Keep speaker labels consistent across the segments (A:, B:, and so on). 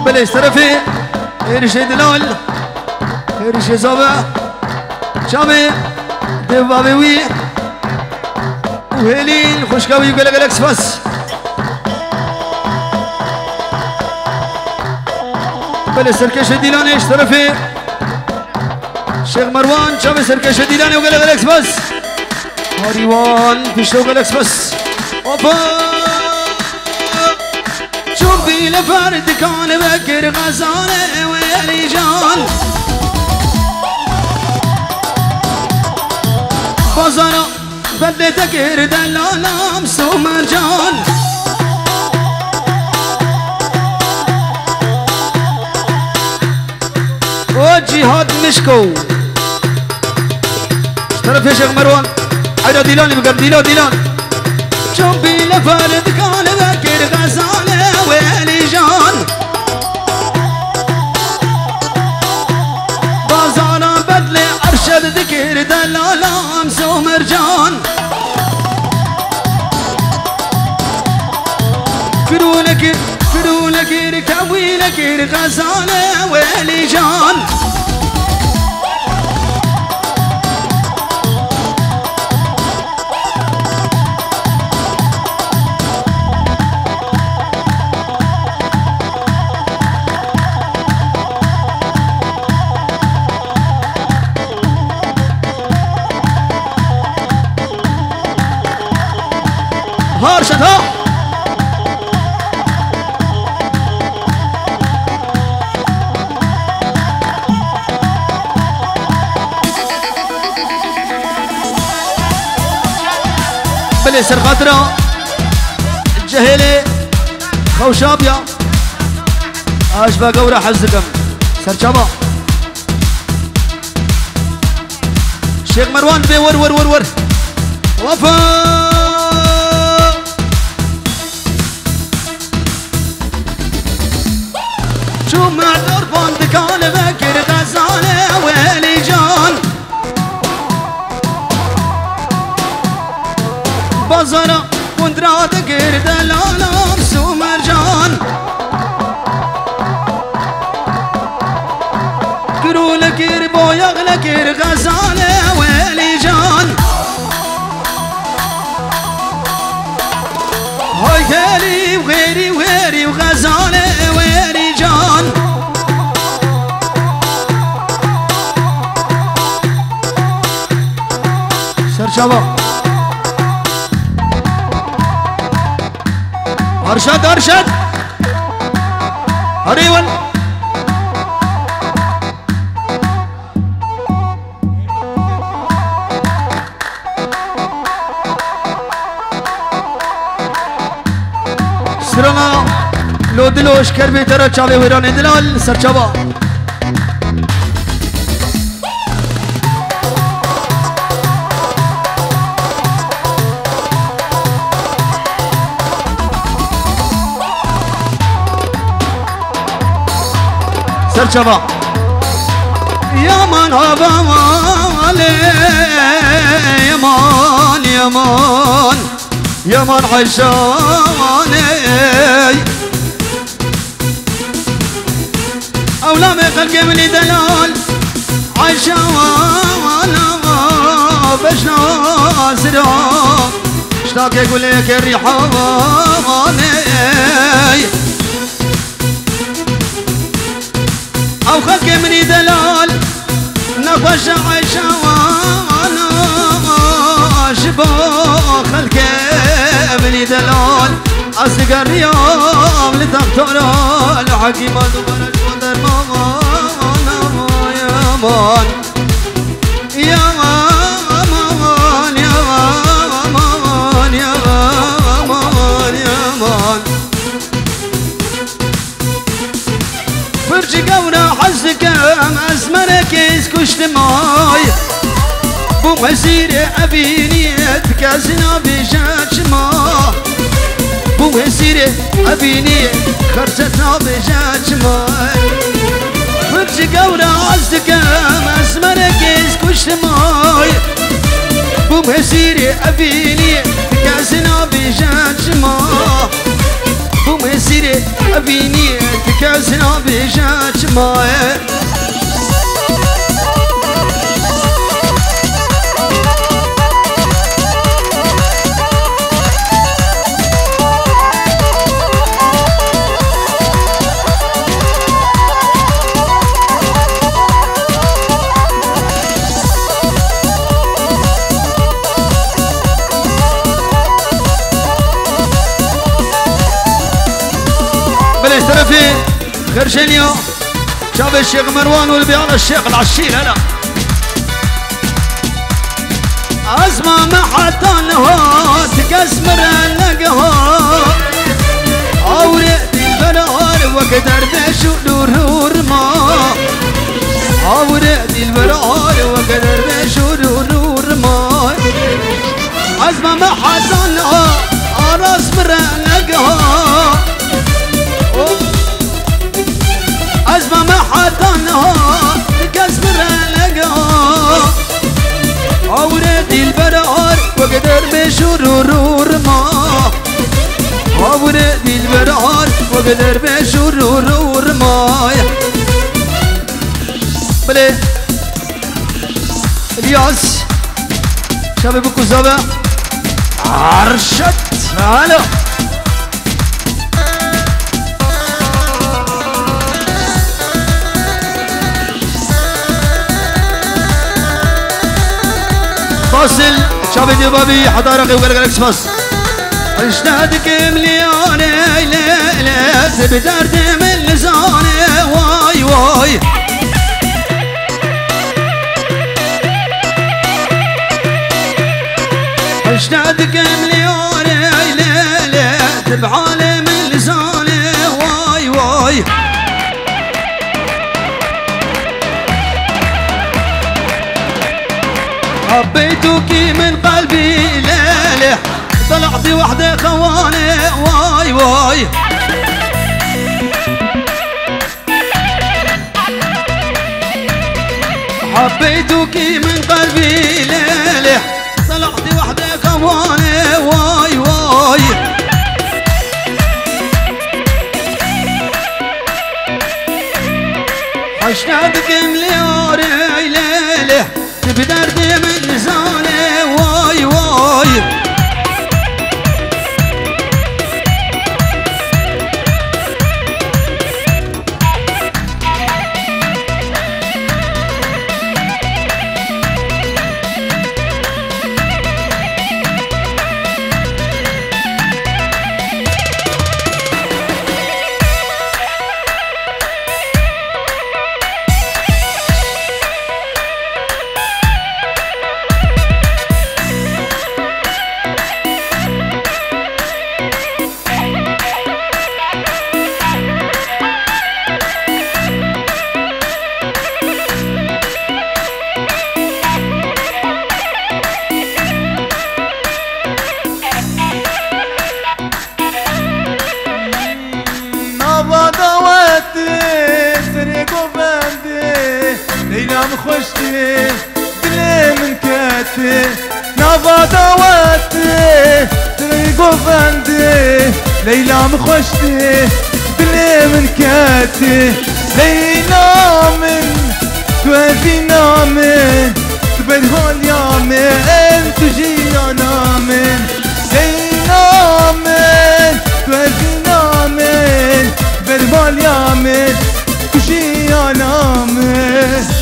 A: بلش طرفي ارشي دلال ارشي زابا شامي دبابي وي وهلين خوشكاوي وقلق لك سفاس بلش سركش ديلان ايش طرفي شيخ مروان شامي سركش ديلان وقلق لك سفاس هاريوان بيشتو قلق سفاس اوبا شوفي لفرد كان بكر غزالة ورجال بازارا بدلتك دلالة مسو مرجان وجهاد مشكو اشترف يا شيخ مروان عيدا ديلاني بقر ديلان شوفي لفرد كان بكر غزالة ورجال بازارا بدلي أرشد ذكر دلالة مسو مرجان كرولك ركويلك غزالة ولجان هارشتها بلي سر خاطرة الجهيلي خوشابيا اشبا قورة حزقم سر شابا شيخ مروان بي ور وفا شو ما دربان دكان بكر غزالة ولجان بازارا وندرا دكر دلالة مسو مرجان كرولك ربو يغلك غزالة ولجان هاي غالي وغيري وغزالة ورجان سر شباب أرشد هريون سرنا لو دلوش کربی ترا چاوی ویران دلال سرچابا سرچابا يمان هذا مالي يمان عشاني أولا ما خلقي مني دلال عشانا باش ناسرا اشتاق يقول لك الريحاني أو خلقي مني دلال نقش عشانا شبا خلقي مني دلال أصدق الرياض لتختار الحكيمة دبرش ودرمان يامان برجي قورا حزك أزمرك إسكشت ماي بو مسيري أبيني أتكازنا بجاج ما بو مسيري أبيني خرجتنا بجاج ما برجي قورا حزك أزمرك إسكشت ماي بو مسيري أبيني أتكازنا بجاج ما بو مسيري أبيني تكاسنا بيجاج ماي طرفي خرجانيا شاب الشيخ مروان والبيان الشيخ العشيل هلا أزمة ما حتى نهار تكسمر النقهار أورد البرار وقدر بشو نور ما أورد البرار وقدر بشو نور ما أزمة ما حتى نهار أرسمر النقهار أزمة ما حتى نهار تكسر لقاه أورد البرار وقدر بشرور ما أورد البرار وقدر بشرور ما بلي الياس شباب الكوزابة عرشت هلا فاصل شاب دبابي حضارة وقلقلك فاص اشتهدك مليانة ليلة بدرد من لساني واي واي اشتهدك مليانة ليلة تبعالي من لساني واي واي حبيتك من قلبي ليلة طلعت وحدة خواني واي واي حبيتك من قلبي ليلة طلعت وحدة خواني واي واي اشتهدك ملياري ليلة بدرد من لساني واي واي
B: خشتي بلي من كاتي نافا دواتي طريقو فندي ليلى مخشتي بلي من كاتي ليلى من توفينا من تبين هون يامن تجي انا من ليلى من توفينا من تبين هون يامن تجي انا من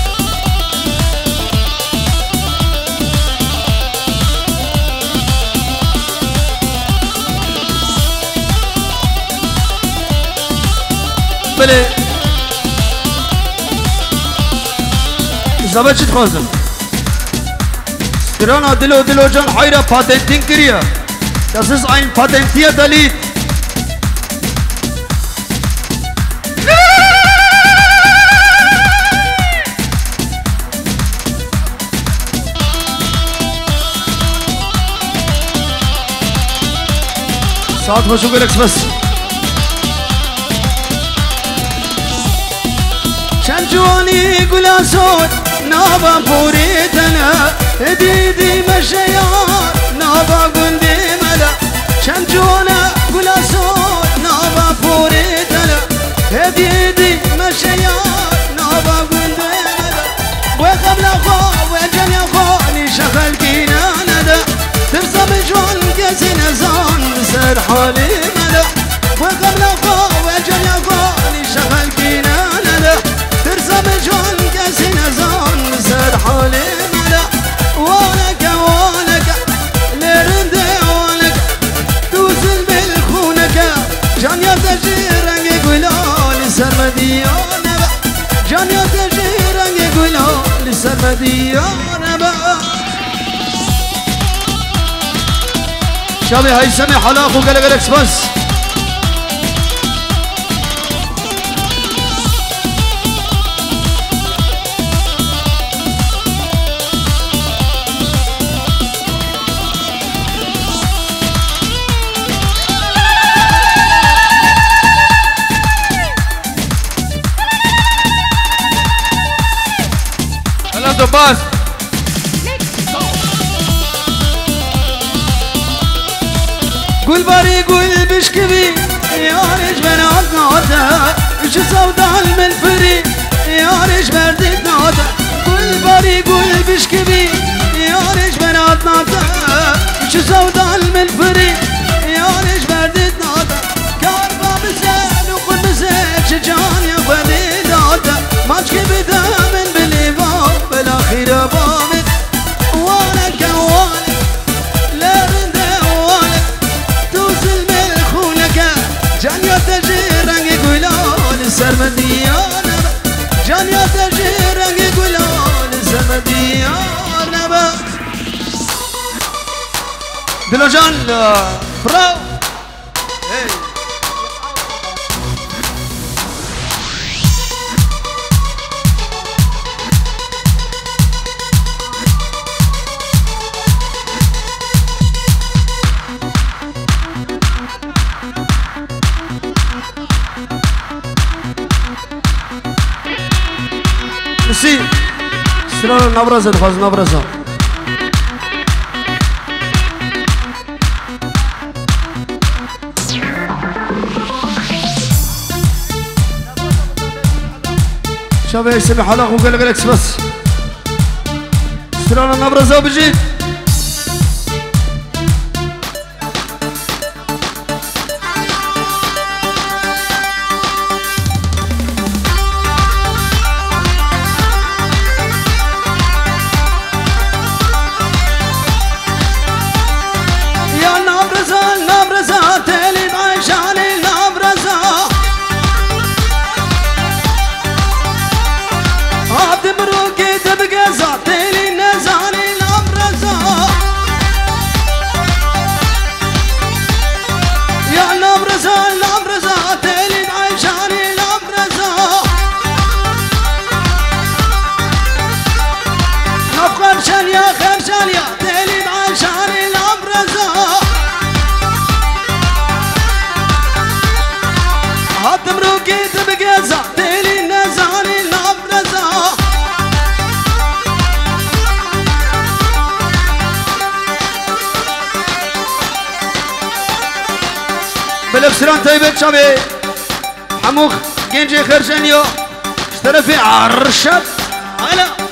A: بله زبط شد خوزم سترانا دلو جان حيرا پاتنتين كريا Das ist ein patentierter Lied. साथ में sugar express شنجواني قلا صوت نابا بوريتنا ديدي مشيار نابا قندي ملا شنجونا قلا صوت لسر حالي ملا وقبل أخو وجل أخو لشغل كينا نلا ترسم جون كسي نزان لسر حالي ملا ولك لرنده ولك توزن بالخونك جان يرتجي رنگ قولا لسر مديانة جان يرتجي رنگ قولا لسر مديانة شابي هيثمي حلاق وقلق اكسبرس
B: هلا باس
A: قول باري قول بشكبي يا ريش بنات ناتا وش سودا المنفري يا ريش بردت ناتا قول باري قول بشكبي يا ريش بنات ناتا وش سودا المنفري يا ريش بردت ناتا كاربا بسال وقل بسال شجان يا بردت ناتا ما تشكبي دامن بالإيمان بالآخرة بامن والك والك جان يتجي رنگ گلان سرمدیانه جان يتجي رنگ گلان سرمدیانه دلو جان براو نسي سلام نبرزة خلاص نبرزة شباب يسمي حلاق وقلق الاكس بس سلام نبرزة وبجيت بلبسران طيبة شابي حموخ جنجي خرجانيو اشترى في عرشب هلا